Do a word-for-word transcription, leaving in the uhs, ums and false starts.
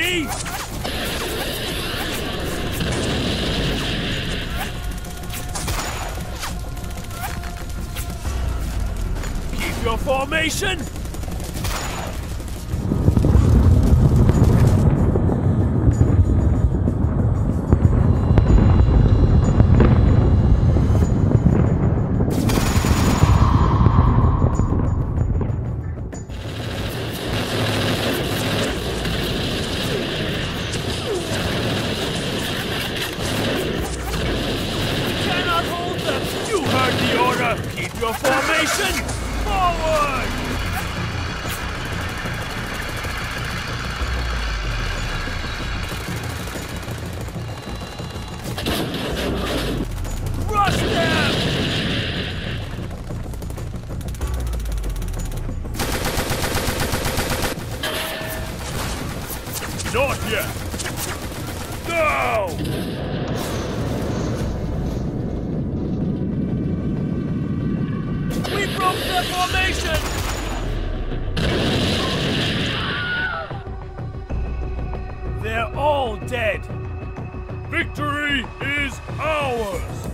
ready? Keep your formation. Keep your formation! Forward! Rush them! Not yet! No! We broke their formation! They're all dead! Victory is ours!